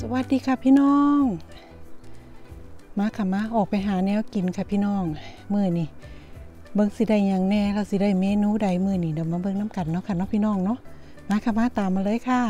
สวัสดีค่ะพี่น้องมาค่ะมาออกไปหาแนวกินค่ะพี่น้องมื้อนี้เบิ่งสิได้หยังแน่เราสิได้เมนูใดมื้อนี้เดี๋ยวมาเบิ่งน้ำกันเนาะค่ะเนาะพี่น้องเนาะมาค่ะมาตามมาเลยค่ะ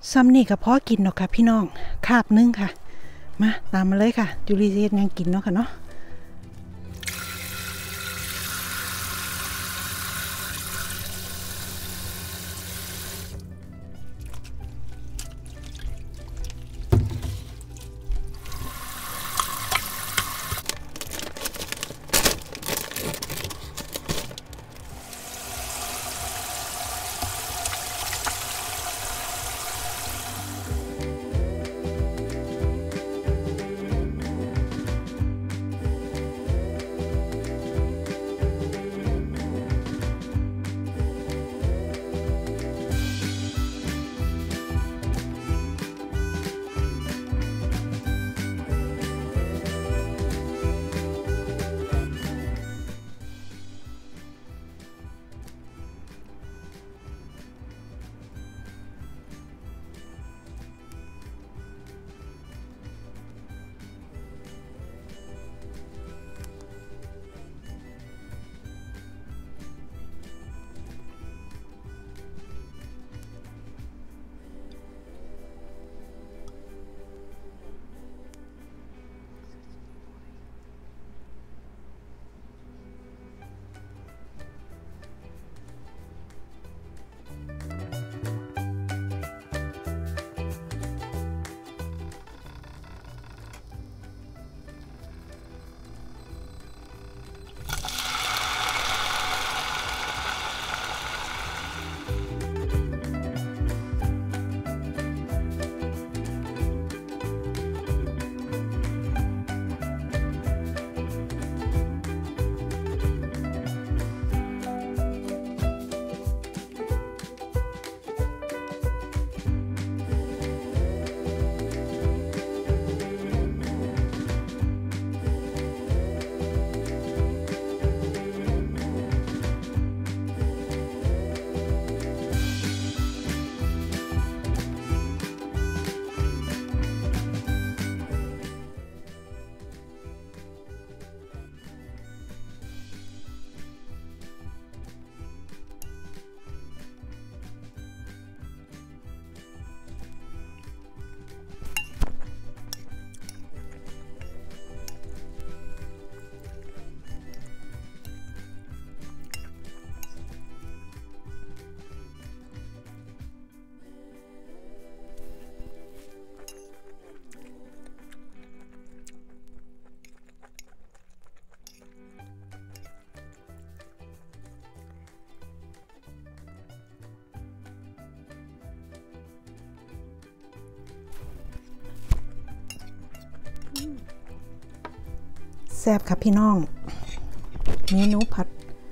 ซ้ำนี่กับพ่อกินเนาะค่ะพี่น้องคาบนึงค่ะมาตามมาเลยค่ะจุลีเฮ็ดยังกินเนาะค่ะเนาะแซ่บครับพี่น้องเมนูผัด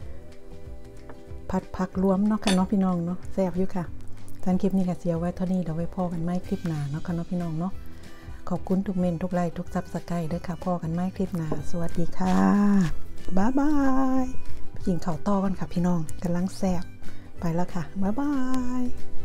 ผักรวมเนาะค่ะเนาะพี่น้องเนาะแซ่บอยู่ค่ะการคลิปนี้ค่ะเสียไว้เท่านี้เดี๋ยวไว้พ่อกันไม่คลิปหน้าเนาะค่ะเนาะพี่น้องเนาะขอบคุณทุกเมนทุกไลค์ทุกซับสไครต์ด้วยค่ะพ่อกันไม่คลิปหน้าสวัสดีค่ะบ๊ายบายไปกินข้าวต่อกันค่ะพี่น้องกำลังแซ่บไปแล้วค่ะบ๊ายบาย